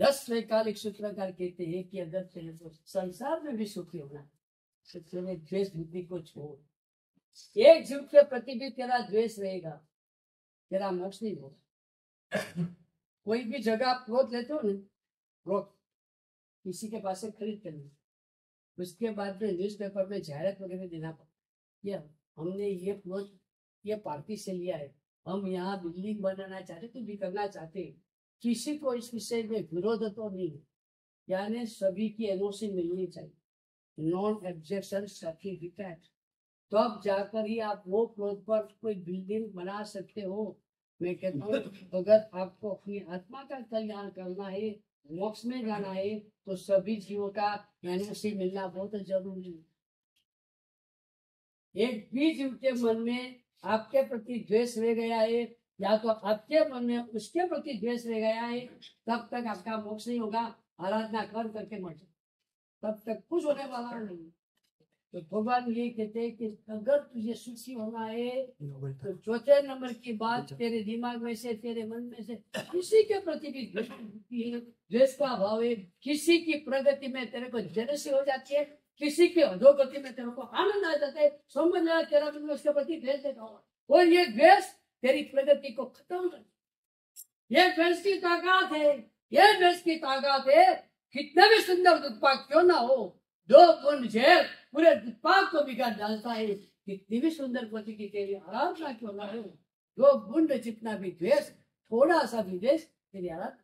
10 वैकालिक सूत्रकार कहते हैं कि अगर तेरे को संसार में भी सुखी होना है तो तेरे द्वेष बुद्धि को छोड़। एक जीव के प्रति भी तेरा द्वेष रहेगा, तेरा मोक्ष नहीं होगा। कोई भी जगह आप प्लॉट लेते हो ना, प्लॉट किसी के पास से खरीद कर, उसके बाद में न्यूज पेपर में जाहिरात वगैरह देना पड़ता, ये हमने ये प्लॉट ये पार्टी से लिया है, हम यहाँ बिल्डिंग बनाना चाहते तो भी करना चाहते। किसी को इस विषय में विरोध तो नहीं, यानी सभी की एनओसी मिलनी चाहिए, नॉन ऑब्जेक्शन सर्टिफिकेट, तो अब जाकर ही आप वो प्लॉट पर कोई बिल्डिंग बना सकते हो। मैं कहता हूँ अगर आपको अपनी आत्मा का कल्याण करना है, मोक्ष में जाना है, तो सभी जीवों का एनओसी मिलना बहुत जरूरी है। एक भी जीव के मन में आपके प्रति द्वेष रह गया है, या तो आपके मन में उसके प्रति द्वेष रह गया है, तब तक आपका मोक्ष नहीं होगा। आराधना कर करके मर जाए, तब तक कुछ होने वाला नहीं। तो भगवान ये कहते हैं कि अगर तुझे सुखी होना है तो चौथे नंबर की बात, तेरे दिमाग में से तेरे मन में से किसी के प्रति भी द्वेष का भाव है, किसी की प्रगति में तेरे को जेलसी हो जाती है, किसी के अधोगति में तेरे को आनंद आ जाता है, समझ लेना तेरा मन में उसके प्रति द्वेष देखा होगा, और ये द्वेष तेरी प्रगति को खत्म कर। ये द्वेष की ताकत है, ये द्वेष की ताकत है। कितना भी सुंदर दुष्पाक क्यों ना हो, 2 बूंद जहर पूरे दुष्पाक को बिगाड़ डालता है। कितनी भी सुंदर पति की तेरी आराधना क्यों ना हो, 2 बूंद जितना भी द्वेष, थोड़ा सा भी द्वेष तेरी आराधना